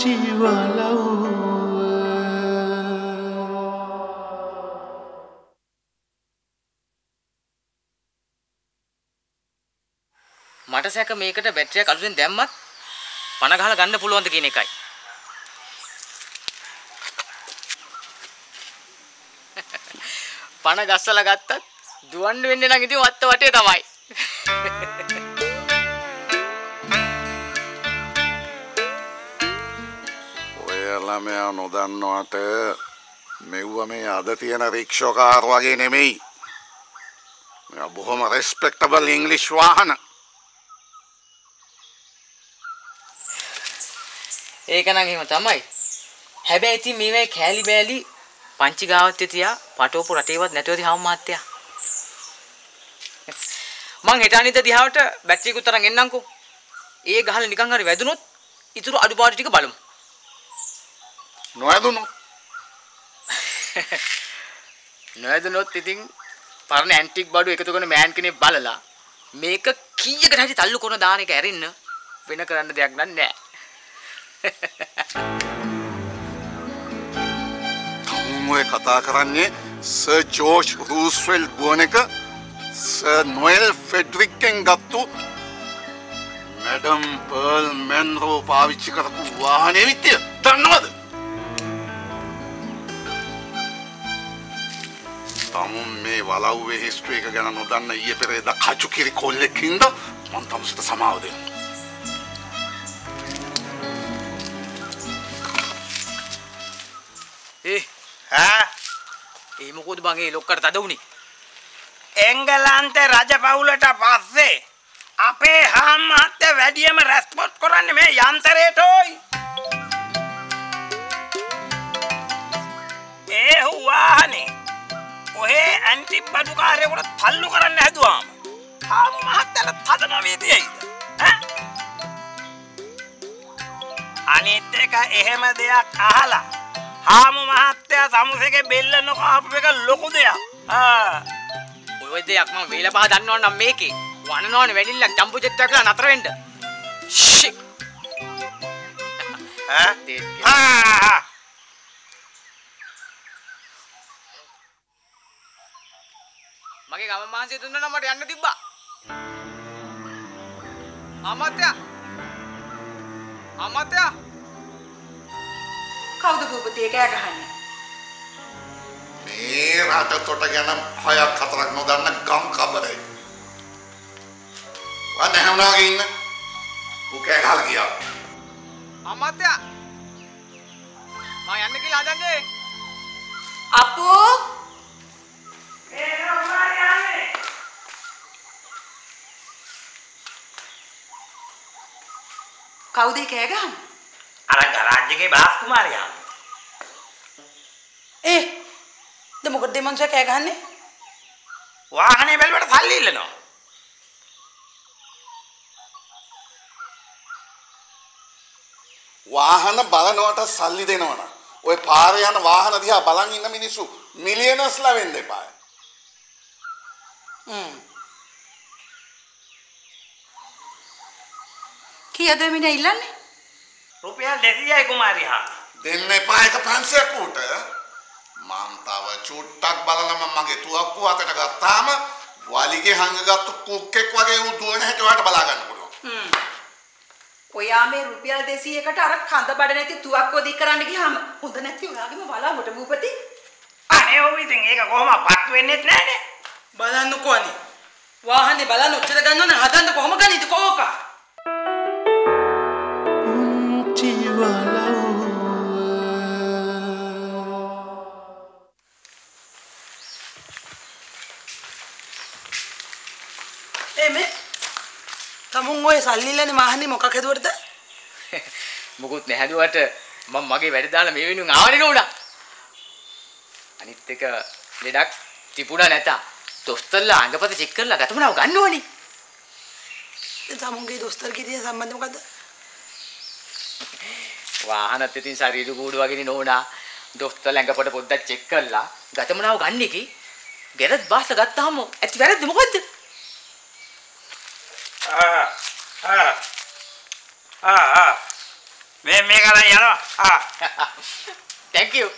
මට සැක මේකට බැටරියක් අලුතෙන් දැම්මත් පණ ගහලා ගන්න පුළුවන්ද කියන එකයි. පණ ගස්සලා ගත්තත් දුවන්න වෙන්නේ නම් ඉතින් වත්ත වටේ තමයි. ඔය ළමයා නොදන්නවට මෙව්ව මේ අද තියෙන රික්ෂෝ කාර් වගේ නෙමෙයි. මේ බොහොම රෙස්පෙක්ටබල් ඉංග්‍රීසි වාහන. ඒක නම් එහෙම තමයි. හැබැයි ඉතින් මේවයි කෑලි බෑලි පංචි ගාවත් තියා පටවපු රටේවත් නැතුවදී හම් මහත්තයා. මං හෙට අනිද්ද දිහාවට බැටරියකුත් අරන් එන්නම්කෝ. ඒ ගහලා නිකන් හරි වැදුනොත් ඉතුරු අඩුපාඩු ටික බලමු. නොවැදුනොත් නොවැදුනොත් ඉතින් පරණ ඇන්ටික් බඩු එකතු කරන මෑන් කෙනෙක් බලලා මේක කීයකට හරි තල්ලු කරන දාන එක ඇරෙන්න වෙන කරන්න දෙයක් නෑ. තමුමේ කතා කරන්නේ සර් ජෝර්ජ් රූස්වෙල්ට් බුවන එක සර් නොෙල් ෆෙඩරික්ගෙන් ගත්තු මැඩම් පර්ල් මැන්රෝ පාවිච්චි කරපු වාහනේ විත්තිය දන්නවද? තමුන් මේ වලව්වේ හිස්ටරි එක ගැන නොදන්න ඊයේ පෙරේදා කචු කිරි කොල්ලෙක් හින්දා මං තමුසට සමාව දෙනවා. ඒ මොකද බං ඒ ලොක්කට තද උනේ? එංගලන්ත රජපෞලට පස්සේ අපේ හාම් මහත්තයා වැඩියම රෙස්පොන්ස් කරන්නේ මේ යන්ත්‍රයටයි. ඒ වාහනේ ඔහේ ඇන්ටි බඩු කාර්යයකට තල්ලු කරන්න හැදුවාම හාම් මහත්තයාට තදම වේදියයිද? අනිත් එක එහෙම දෙයක් අහලා හාමු මහත්තයා සමුසේගේ බෙල්ල නොකාපු එක ලොකු දෙයක්. ඔය දෙයක් මම වේලා පහ දන්නව නම් මේකේ වනනවනේ වැඩිල්ලක් ජම්බෝ ජෙට් එකක් කියලා නතර වෙන්න. ෂික්. මගේ ගම මහන්සිය දුන්නා නම් මට යන්න තිබ්බා. අමාත්‍යා. අමාත්‍යා. කවුද පුපතේ කෑ ගහන්නේ? මේ රට තොට ගැන හයක් හතරක් නොදන්න ගම් කබරයි. වන්න හැමෝගේ ඉන්න. උකේ ගහලා ගියා. අමාත්‍යා. මම යන්න කියලා හදන්නේ. අපෝ කවුද කෑ ගහන්නේ? අර ගරාජ් එකේ බාස් කුමාරයා. ද මොකද මංසයා කෑ ගහන්නේ? වාහනේ බැලුවට සල්ලි ඉල්ලනවා. වාහන බලනවට සල්ලි දෙනවනම් ඔය පාරේ යන වාහන දිහා බලන් ඉන්න මිනිස්සු මිලියනර්ස්ලා වෙන්න එපා. කීයද මිනිහා ඉල්ලන්නේ? රුපියල් 200යි කුමාරියා. දෙන්න එපා එක 500ක් උට. මං තව චුට්ටක් බලලම මගේ තුවක්කුව අතට ගත්තාම වලිගේ හංගගත්තු කුක්කෙක් වගේ උ දුවන හැටි ඔයාලට බලා ගන්න පුළුවන්. ඔයා මේ රුපියල් 200කට අර කඳ බඩ නැති තුවක්කුව දී කරන්න ගියාම හොඳ නැති ඔයාගේම වලාවට භූපති. අනේ ඔව් ඉතින් ඒක කොහොමද පත් වෙන්නේත් නැහනේ. බලන්නකෝ අනේ. වාහනේ බලන්න ඔච්චර ගන්නවනේ හදන්න කොහොම ගන්නද කෝකා? තමුන් ඔය සල්ලිලනේ මාහනේ මොකක් හදුවටද? මොකුත් නැහැදුවට මම මගේ වැඩ දාලා මේ වෙනුවෙන් ආවනේ නෝනා. අනිත් එක ලෙඩක් තිබුණා නැත. දොස්තරලා අංගපත චෙක් කරලා ගතමනාව ගන්න ඕනේ. තමුන්ගේ දොස්තරගේ තියෙන සම්බන්ධය මොකද්ද? වාහනත් ඉතින් ශරීර කූඩු වගේනේ නෝනා. දොස්තරලා අංගපත පොඩ්ඩක් චෙක් කරලා ගතමනාව ගන්න එකේ ගැරත් බාස්ස ගත්තාම ඇති වැරද්ද මොකද්ද? මේ කරා යනවා. thank you.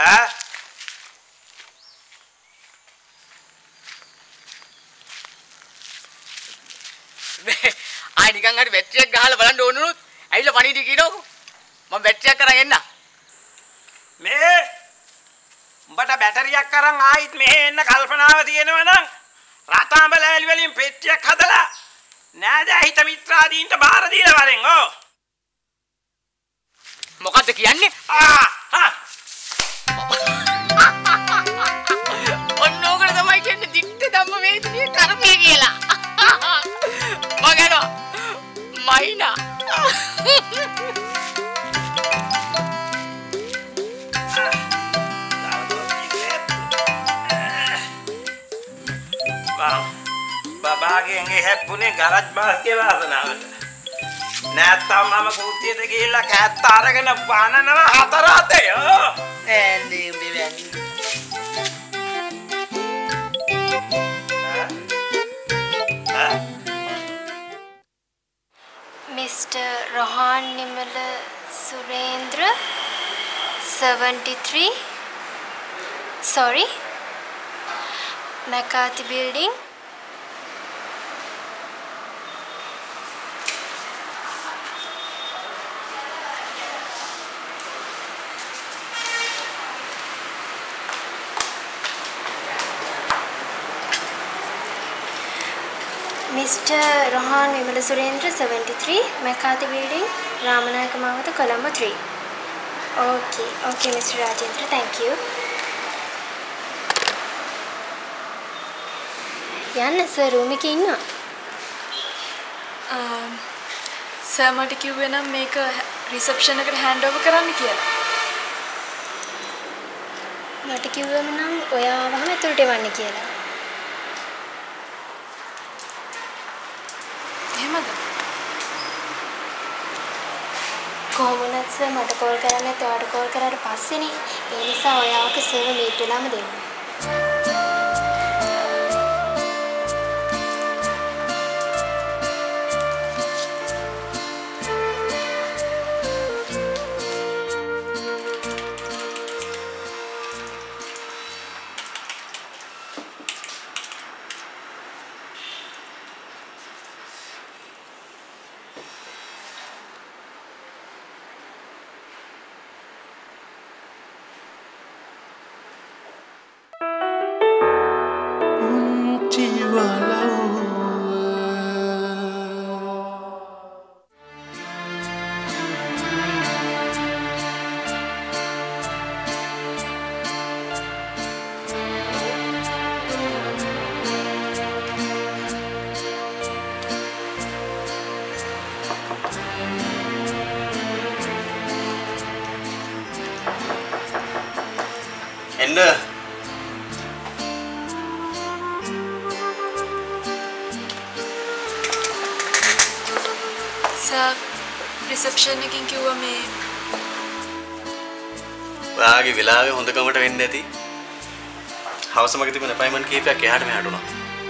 ආයි නිකන් හරි බැටරියක් ගහලා බලන්න ඕන උනොත් ඇවිල්ලා පණිවිඩය කියනකො. මම බැටරියක් අරන් එන්න. මේ උඹට බැටරියක් අරන් ආයිත් මෙහෙ එන්න කල්පනාව තියෙනවා නම් රතාඹල ඇලි වලින් පෙට්ටියක් හදලා නෑද හිත මිත්‍රාදීන්ට බාර දීලා වරෙන් ඕ. මොකද්ද කියන්නේ? ඔන්නෝකට තමයි කියන්නේ දික්ක ධම්ම වේදිනිය කරපේ කියලා. මගේනවා මයිනා. බබාගෙන් හැප්පුණේ ගරජ් බාස්ගේ වාසනාවට. නැත්තම් මම කුට්ටියට ගිහිල්ලා කෑත්ත අරගෙන වනනවා 4-7. ඇලි උඹේ වැනි. Mr. Rohan Nimala Surendra 73. Sorry. McCarthy Building. Mr. Rohan Nimala Surendra 73, McCarthy Building, Ramanayaka Mawatha, Colombo 3. Okay, Mr. Rajendra, thank you. යන්න සර් රූම් එකේ ඉන්නවා. සර් මට කිව්වේ නම් මේක රිසෙප්ෂන් එකට හෑන්ඩ් ඕවර් කරන්න කියලා. මට කිව්වම නම් ඔයා වහම ඇතුළට එවන්න කියලා. එහෙමද? කොහොම වුණත් සර් මට කෝල් කරන්නත් ඔයාට කෝල් කරාට පස්සේනේ. ඒ නිසා ඔයාට සර්ව මීට් වෙලාම දෙන්න. සර් රිසෙප්ෂන් එකකින් කිව්වා මේ ඔයාගේ වෙලාවේ හොඳකමට වෙන්න ඇති. හවස මගේ තිබුණ අපොයින්ට්මන්ට් කීපයක් එහාට මෙහාට වුණා.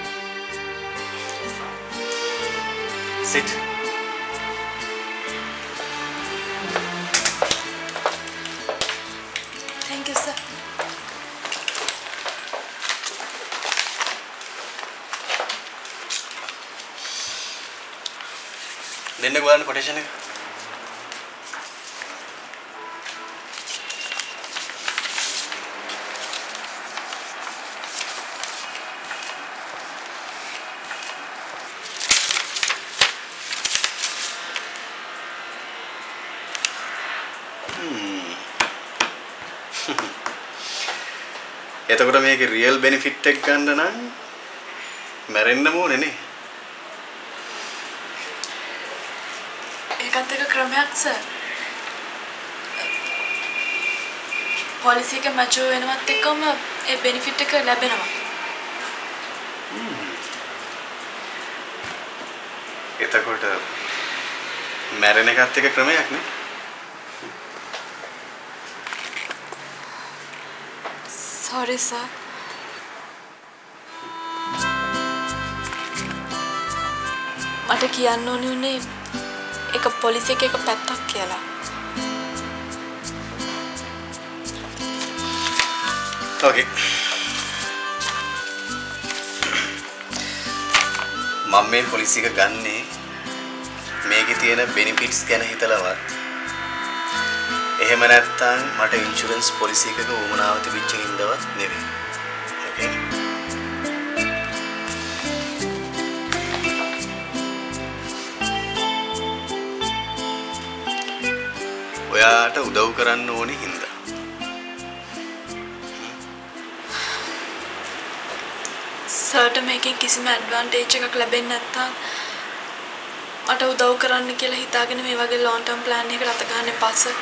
sit. thank you sir. දෙන්න ගොඩක් කොටේෂන් එක. එතකොට මේකේ රියල් බෙනිෆිට් එක ගන්න නම් මැරෙන්නම ඕනේ නේ. ඒකත් එක ක්‍රමයක් සර්. පොලිසි එක මැචුර් වෙනවත් එක්කම ඒ බෙනිෆිට් එක ලැබෙනවා. එතකොට මැරෙන එකත් එක ක්‍රමයක් නේ. sorry sir. මට කියන්න ඕනේ උනේ ඒක පොලිසි එකේ එක පැත්තක් කියලා. Okay. මම මේ පොලිසිය එක ගන්නේ මේකේ තියෙන බෙනිෆිට්ස් ගැන හිතලවත්. එහෙම නැත්නම් මට ඉන්ෂුරන්ස් පොලිසි එකක උවමනාව තිබිච්ච හින්දාවත් නෙවෙයි. Okay. ඔයාට උදව් කරන්න ඕනේ හින්දා. සර්ට මේකෙන් කිසිම ඇඩ්වාන්ටේජ් එකක් ලැබෙන්නේ නැත්නම් මට උදව් කරන්න කියලා හිතාගෙන මේ වගේ ලොන් ටර්ම් ප්ලෑන් එකකට අත ගන්න එපා සර්.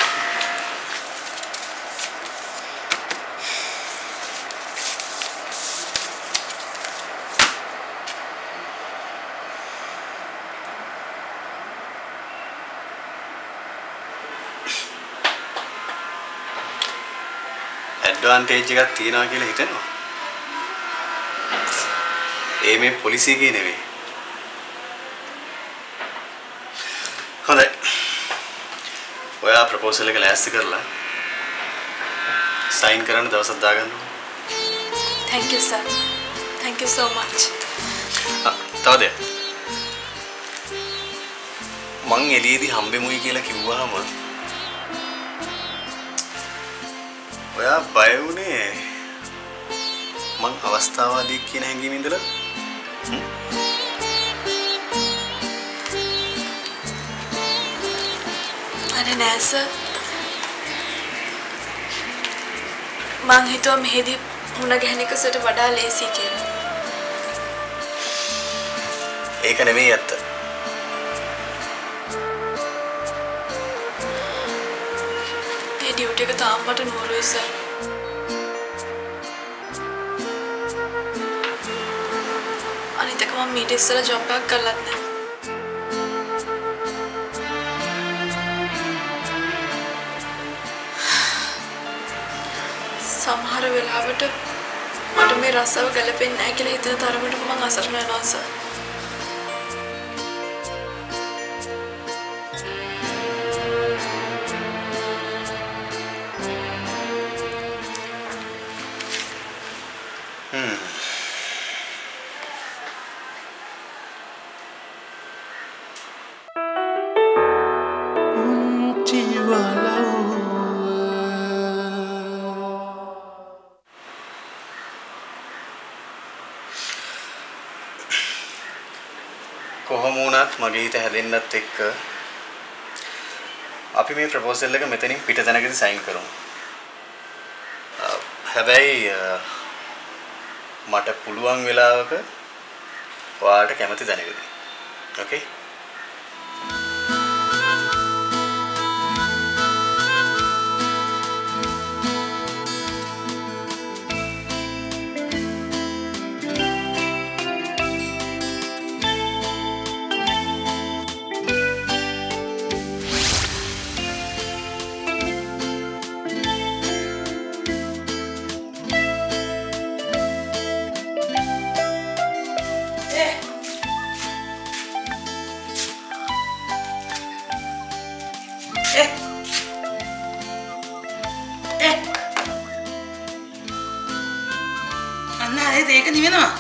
ඇඩ්වාන්ටේජ් එකක් තියනවා කියලා හිතනවා. ඒ මේ පොලිසිය එකේ නෙවෙයි. හොඳයි. ඔයා ප්‍රොපෝසල් එක ලෑස්ති කරලා සයින් කරන්න දවසක් දාගන්න. Thank you sir. Thank you so much. තව දෙයක්. මං එළියේදී හම්බෙමුයි කියලා කිව්වහම ඔයා බය වුණේ මං අවස්ථාවාදී කියන හැඟීම ඉඳලා අනේ නෑ සර්. මං හිතුවා මෙහෙදී මුණ ගැහෙන එක සට වඩා ලේසි කියලා. ඒක නෙමෙයි ඇත්ත. ඒ ඩියුටි එක තාම මට නුවරුයි සර්. අනිත් එක මම මීට ඉස්සෙල්ලා ජොබ් එකක් කරලත් නෑ. සමහර වෙලාවට මට මේ රසව ගැලපෙන්නේ නැහැ කියලා හිතන තරමට මම අසරණ වෙනවා සර්. කොහොම වුණත් මගේ හිත හැදෙන්නත් එක්ක අපි මේ ප්‍රොපෝසල් එක මෙතනින් පිට තැනකදී සයින් කරමු. හැබැයි මට පුළුවන් වෙලාවක ඔයාලට කැමති තැනකදී. ඕකේ? ඒක නිවෙනවා.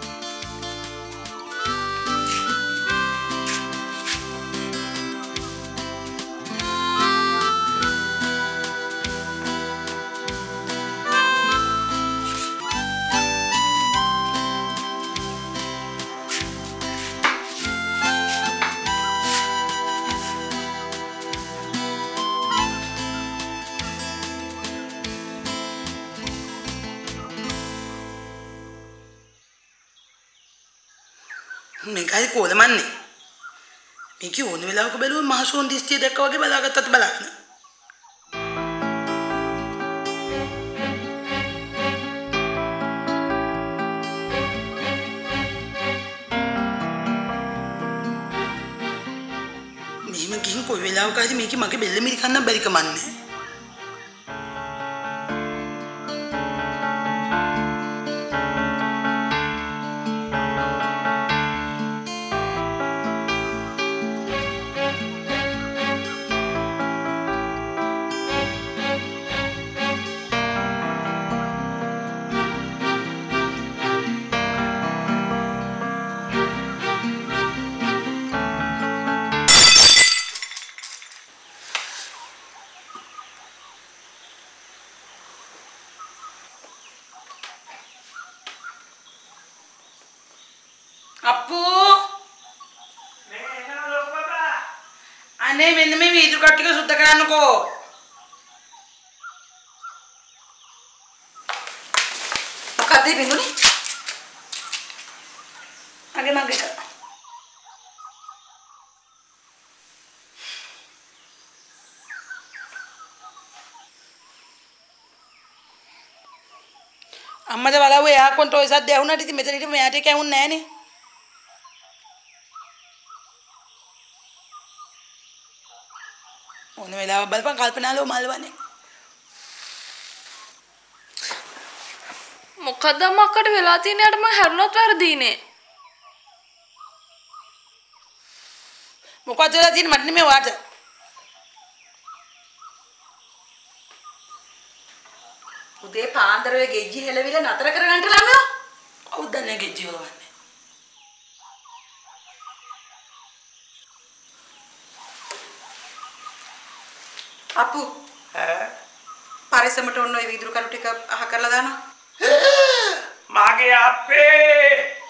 මේකයි කොලමන්නේ. මේක ඕන වෙලාවක බැලුවොත් මහසෝන් දිස්තිය දැක්කා වගේ බලාගත්තත් බලාගෙන. මෙහෙම ගිහින් කොයි වෙලාවක හරි මේක මගේ බෙල්ල මිරිකන්න බැරි කමන්නේ. අනේ මෙන්න මේ වීදුරු කට්ටික සුද්ධ කරන්නකෝ. මොකද බින්දුනේ? මගේ අම්මද බලව එයා කොන්ට ඔය සද්ද ඇහුණාට ඉතින් මෙතන හිටපු මෙයාට ඒක ඇහුන්නේ නැහනේ. ඕන වෙලාව බලපන් කල්පනාලෝ මල්වන්නේ. මොකද අම්මකට වෙලා තියෙන යට මම හැරුණොත් වැරදීනේ. මොකද වෙලා තියෙන්නේ මට නෙමෙයි වාට. උදේ පාන්දර ඔය ගෙජ්ජි හෙලවිල නතර කරගන්න ළමයා. කවුද දන්නේ ගෙජ්ජි වලවන්නේ? අපු පරිස්සමට ඔන්න ඔය වීදුරු කරු ටික අහ කරලා දානවා. මාගේ අපේ